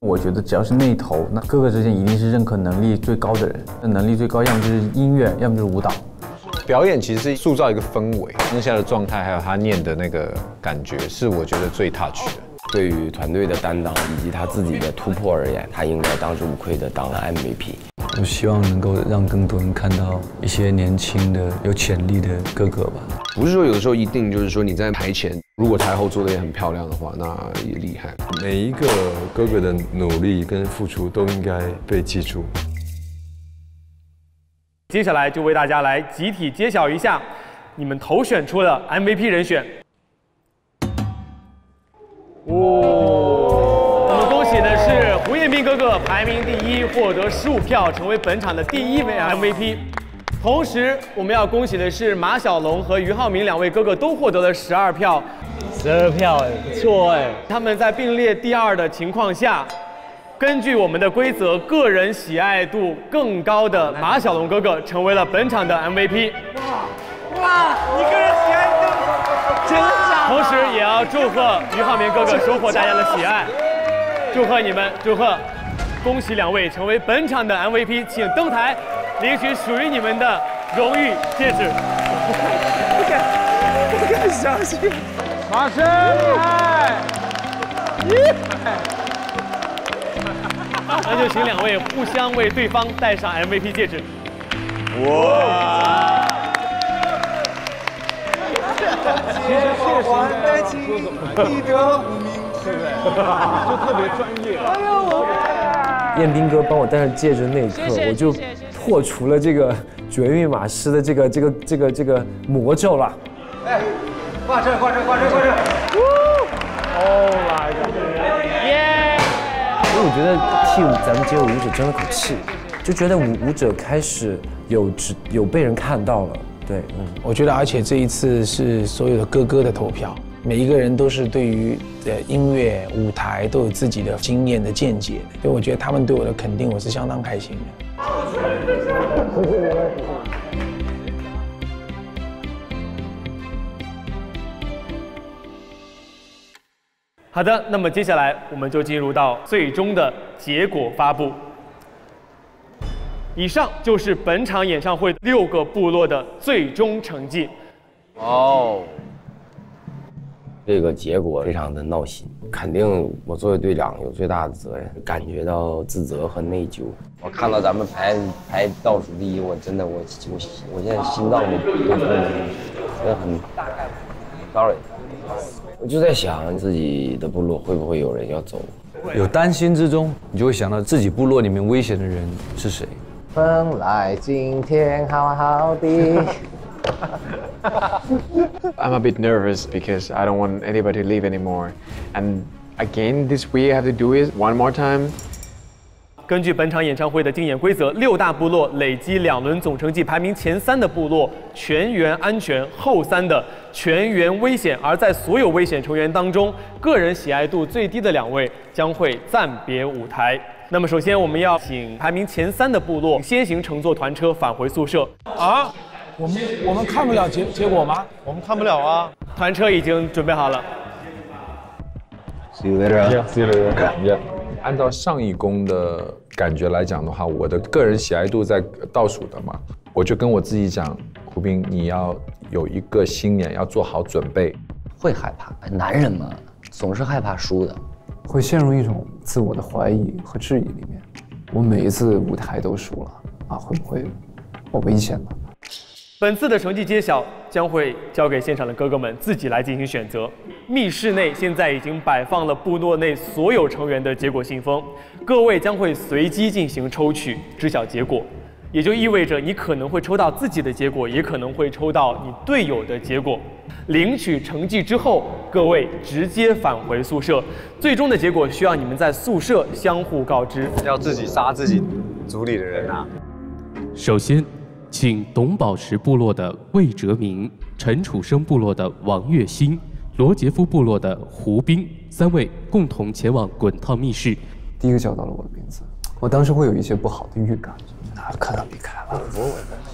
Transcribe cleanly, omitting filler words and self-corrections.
我觉得只要是那一头，那哥哥之间一定是认可能力最高的人。那能力最高，要么就是音乐，要么就是舞蹈。 表演其实是塑造一个氛围，当下的状态还有他念的那个感觉，是我觉得最 touch 的。 对于团队的担当以及他自己的突破而言，他应该当之无愧的当了 MVP。 我希望能够让更多人看到一些年轻的、有潜力的哥哥吧。 不是说有的时候一定就是说你在台前，如果台后做的也很漂亮的话，那也厉害。 每一个哥哥的努力跟付出都应该被记住。 接下来就为大家来集体揭晓一下你们投选出的 MVP 人选。我们恭喜的是胡彦斌哥哥排名第1，获得15票，成为本场的第1位 MVP。同时，我们要恭喜的是马小龙和俞灏明2位哥哥都获得了12票。 12票哎，不错哎。 他们在并列第2的情况下，根据我们的规则，个人喜爱度更高的马小龙哥哥成为了本场的 MVP。 哇，你个人喜爱度真假？ 同时也要祝贺俞灏明哥哥收获大家的喜爱，祝贺你们，祝贺！恭喜2位成为本场的 MVP， 请登台领取属于你们的荣誉戒指。 不敢相信， 马生厉害！那就请2位互相为对方戴上 MVP 戒指。哇！ 还在情你的无名指， 就特别专业。哎呦！ 彦斌哥帮我戴上戒指的那一刻，我就破除了这个绝密码师的这个魔咒了。 哎，挂这！ Oh my god！ 耶！ 因为我觉得替咱们街舞舞者争了口气，就觉得舞者开始有被人看到了。对， 我觉得，而且这一次是所有的哥哥的投票，每一个人都是对于音乐舞台都有自己的经验的见解，所以我觉得他们对我的肯定，我是相当开心的。 好的，那么接下来我们就进入到最终的结果发布。以上就是本场演唱会6个部落的最终成绩。 哦，这个结果非常的闹心，肯定我作为队长有最大的责任，感觉到自责和内疚。我看到咱们排倒数第1，我真的我现在心脏都痛了，真的很 sorry。我就在想自己的部落会不会有人要走， 有担心之中，你就会想到自己部落里面危险的人是谁。 本来今天好好的。 I'm a bit nervous because I don't want anybody to leave anymore. And again, this week I have to do it one more time. 根据本场演唱会的竞演规则，6大部落累积2轮总成绩排名前3的部落全员安全，后3的全员危险。而在所有危险成员当中，个人喜爱度最低的2位将会暂别舞台。那么首先我们要请排名前3的部落先行乘坐团车返回宿舍。 啊，我们看不了结果吗？ 我们看不了啊，团车已经准备好了。 See you later. Yeah, see you later. Yeah. 按照上一公的感觉来讲的话，我的个人喜爱度在倒数的嘛，我就跟我自己讲，胡斌，你要有一个心眼，要做好准备。 会害怕，男人嘛，总是害怕输的， 会陷入一种自我的怀疑和质疑里面。我每一次舞台都输了啊，会不会我危险了？ 本次的成绩揭晓将会交给现场的哥哥们自己来进行选择。密室内现在已经摆放了部落内所有成员的结果信封，各位将会随机进行抽取，知晓结果。也就意味着你可能会抽到自己的结果，也可能会抽到你队友的结果。领取成绩之后，各位直接返回宿舍，最终的结果需要你们在宿舍相互告知。 要自己杀自己组里的人啊！ 首先，请董宝石部落的魏哲明、陈楚生部落的王月新、罗杰夫部落的胡斌3位共同前往滚烫密室。 第一个叫到了我的名字，我当时会有一些不好的预感。 那可能离开了。